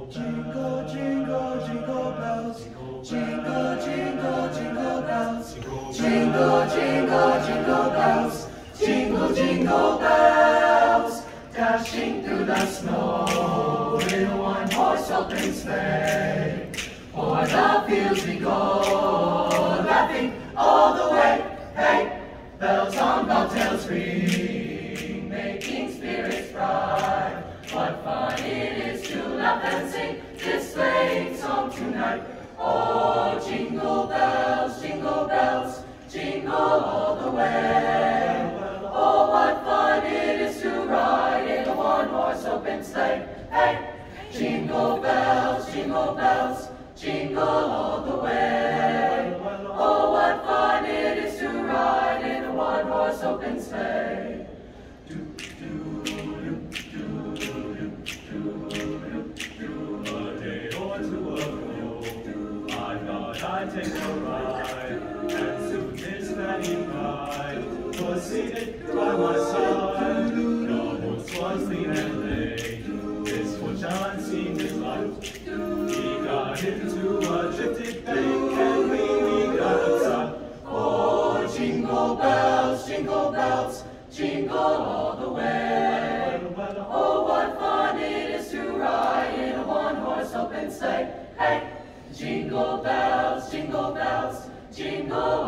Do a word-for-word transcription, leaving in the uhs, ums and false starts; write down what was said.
Jingle, jingle, jingle bells. Jingle, jingle, jingle bells. Jingle, jingle, jingle bells. Jingle, jingle bells. Dashing through the snow in a one-horse open sleigh. O'er the fields we go, laughing all the way. Hey, bells on bobtails ring, making spirits bright. What fun it is to laugh and sing this sleighing song tonight. Oh, jingle bells, jingle bells, jingle all the way. Oh, what fun it is to ride in a one-horse open sleigh. Hey, jingle bells, jingle bells, jingle all the way. Oh, what fun it is to ride in a one-horse open sleigh. Do, do, do, do, do, do, do, do. A day or two ago, I thought I'd take a ride, and soon Miss Fanny Pie was seated by my side. The horse was lean and lame, his fortune seemed his life. He got into a drifted bank, and we, we got upside. Oh, jingle bells, jingle bells, jingle all the way. Oh, what fun it is to ride in a one-horse open sleigh. Hey, jingle bells, jingle bells, jingle